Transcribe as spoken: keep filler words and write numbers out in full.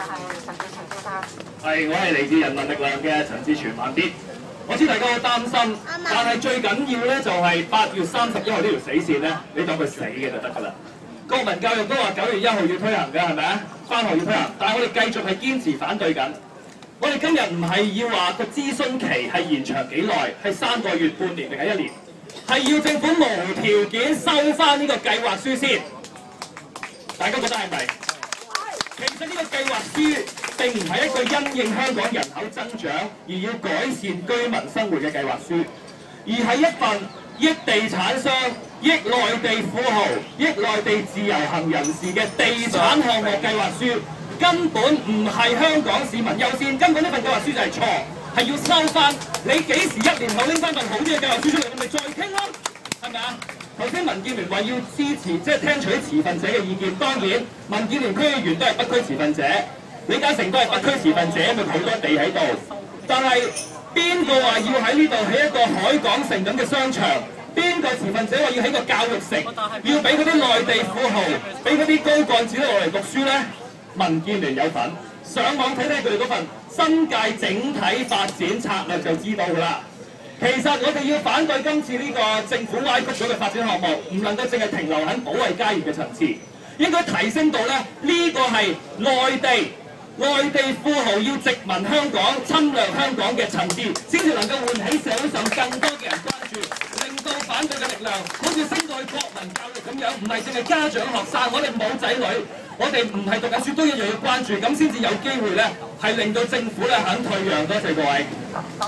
係陳志全先生。 係，我係嚟自人民力量嘅陳志全慢啲。我知大家好擔心，但係最緊要咧就係八月三十一號呢條死線咧，你當佢死嘅就得㗎啦。國民教育都話九月一號要推行嘅係咪啊？返學要推行，但係我哋繼續係堅持反對緊。我哋今日唔係要話個諮詢期係延長幾耐，係三個月、半年定係一年，係要政府無條件收翻呢個計劃書先。大家覺得係咪？其實呢個計劃書並唔係一個因應香港人口增長而要改善居民生活嘅計劃書，而係一份益地產商、益內地富豪、益內地自由行人士嘅地產項目計劃書，根本唔係香港市民優先，根本呢份計劃書就係錯，係要收翻。你幾時一年後拎翻份好啲嘅計劃書出嚟，我咪再傾咯，係咪啊？頭先民建聯話要支持，即係聽取持份者嘅意見。當然，民建聯區議員都係北區持份者，李嘉誠都係北區持份者，因為好多地喺度。但係邊個話要喺呢度起一個海港城咁嘅商場？邊個持份者話要起個教育城？要俾嗰啲內地富豪、俾嗰啲高幹子落嚟讀書咧？民建聯有份，上網睇睇佢哋嗰份新界整體發展策略就知道㗎啦。其實我哋要反對今次呢個政府歪曲咗嘅發展項目，唔能夠淨係停留喺保衛家園嘅層次，應該提升到咧呢個係內地內地富豪要殖民香港、侵略香港嘅層次，先至能夠喚起社會上更多嘅人關注，令到反對嘅力量好似升到去國民教育咁樣，唔係淨係家長學生，我哋冇仔女，我哋唔係讀緊書都一樣要關注，咁先至有機會咧係令到政府咧肯退讓。多謝各位。